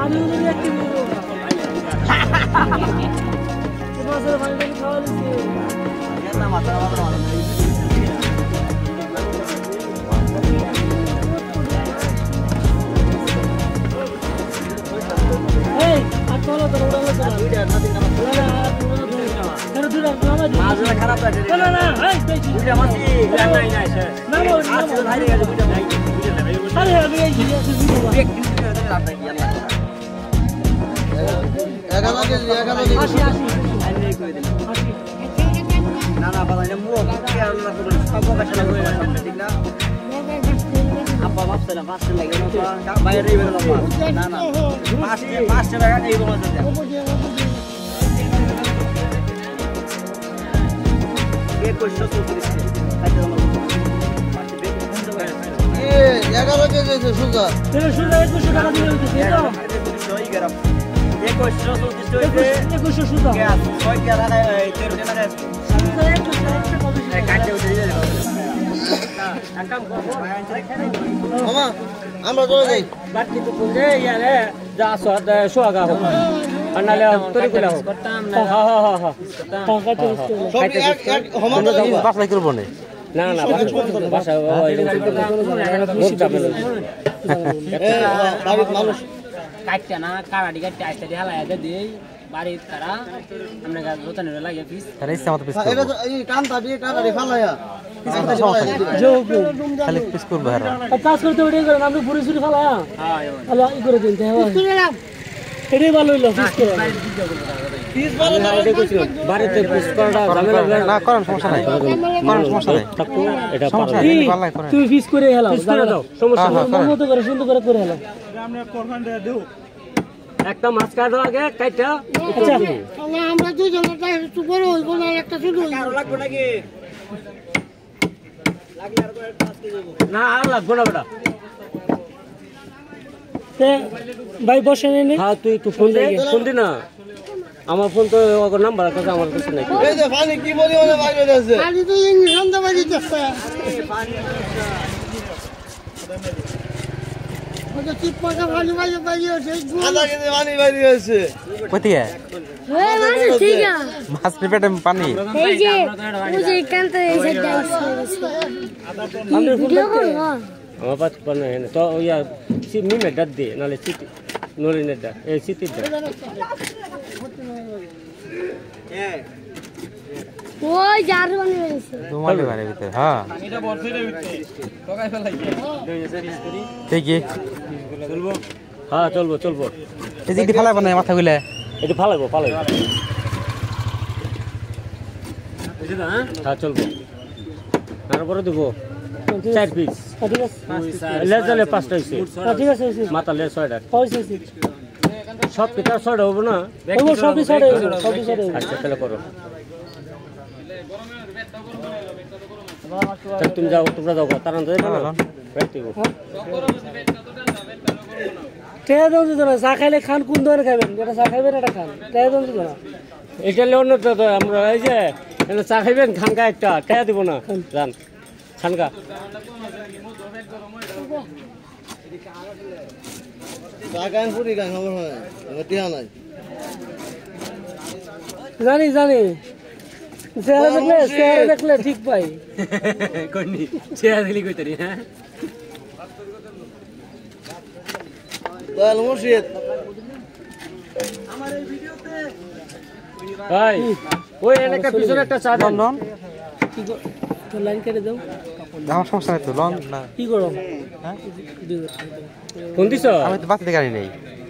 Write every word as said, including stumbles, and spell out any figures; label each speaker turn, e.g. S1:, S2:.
S1: পানি উনি একটি বলবো তোমাদের পানি পানি খাওয়া দিচ্ছে না মাথা মাথা মাথা এই আর চলো তো ওরা লোক দুইটা না তিনটা না না দুইটা না মাছটা খারাপ আছে না না এই দুইটা মাছ নাই নাই নাই না না আসলে ভাই গেছে দুইটা নাই দুইটা নাই আরে আমি এই ভিডিও এক দিন ধরে রাত নাই আল্লাহ এগারো কে এগারো কে আসি আসি আই নেই কই দিন আসি না না বাবা এটা মুখ কি আর না করে সব কাছে লাগবে ঠিক না আপা বাপ সেটা পাঁচ টাকা লাগে না বাইরে বের হলো না না পাঁচ পাঁচ টাকা এই বলা যায় এক কোশো চৌত্রিশ এ এগারো কে দিয়েছে সুজা তেরে সুজা একুশশো টাকা দিয়ে দিয়েছে তো সই গরম এক কোশো চৌত্রিশ হইছে একুশশো সুজা ছয় টাকা এই তেরো টাকা সুজা একশো টাকা কাটে উঠে যায় মামা আমরা চলে যাই বাকি তো বলছে ইয়ারে যা স্বাদ সোয়াগা হোক আর নালে তরি কইলা হোক হ্যাঁ হ্যাঁ হ্যাঁ হ্যাঁ সব এক এক হমাতে বাসা করব না না না বাসা ওই বহুত চাপ লাগে দাবিত মানুষ কাটটা না কাড়াডি কাটতে আইতে হালায়া দে দেই বাড়ি তারা আমরা গাছ রতনে লাগে পিস আরে ইচ্ছা মত পিস এটা এই কামটা দিয়ে কাড়াডি ফালায়া খালি পিস করব আর কাজ করতে ওই করে আমরা পুরি সুরি ফালায়া হ্যাঁ আলো ই করে দিন এটাই ভালো হইলো পিস করে পিস ভালো না এটা কইছিল বাড়িতে পিস করাটা ঝামেলা না করেন সমস্যা নাই করেন সমস্যা নাই এটা পারো তুই পিস করে হেলাও পিস করে দাও সমস্যা নাই মত করে সুন্দর করে করে হেলাও আমরা কোরবান দেও একটা মাছ কাটো আগে কাইটা আচ্ছা আমরা দুইজন একটু বড় হইব না একটা ছোট হইব লাগবে নাকি লাগলে আর করে পাঁচ কেজি না আর লাগবে না বেটা তে ভাই বসে নেই হ্যাঁ তুই একটু ফোন দে ফোন দি না আমার ফোন তো ওর নাম্বার আছে আমার কাছে নাই এই যে পানি কি বলি ওরে বাইরে আছে পানি তো ইংলিশ সন্ধ্যা বাজি দিচ্ছে পানি ওটা চিপ পাকা পানি বাজি বাজি আছে আধা কেজি পানি বাজি আছে কতিয়া এই মানে ঠিক আছে মাছ পেটে পানি এই যে ওই যে কান্তে এই যে ডাইস আমি ভিডিও করব আমার পাঁচ পানি তো ইয়া সি মিমে ডাদ দে নালে চিটি নলিনে দা এই চিটি দা এ ওই জার বানি হইছে তোমার বারে ভিতর হ্যাঁ এটা বরফের ভিতরে টকাই ফেলাই দুই হাজার বিশ করি ঠিক আছে চলবো হ্যাঁ চলবো চলবো এই যে ফেলাই বানায় মাথা গুলা এটা ফালাইবো ফালাইবো বুঝছ না হ্যাঁ চলবো তারপরে দেব চার পিস ঠিক আছে লেজালে পাঁচটা হইছে ঠিক আছে মাথা লে ছয়টা হইছে সব পিটার ছয়টা হবে না ও সব ছয়টা হবে সব ছয়টা আচ্ছা তাহলে করো চল তুমি যাও তোমরা যাও তারা যাবে না রাইতে গো টেয়া দাও দিও না চা খাইলে খান কোন ধরে খাবেন যেটা চা খাইবেন এটা খান টেয়া দাও দিও না এটা লেও না তো আমরা এই যে এটা চা খাইবেন খানকা একটা টেয়া দিব না জান খানকা চা গান পুরি গান খবর হয় আমার টিয়া নাই জানি জানি চেহারা দেখলে চেহারা দেখলে ঠিক পাই কোনি চেহারা দেখলি কইতারি হ্যাঁ তাহলে মুর্শিদ আমার এই ভিডিওতে ভাই ওই একটা পিছনে একটা চা দেন লন কি তো লাইন কেটে দাও আমার সমস্যা নাই তো লন না কি করো হ্যাঁ কোন দিছো আমি তো বাতিতে গাড়ি নেই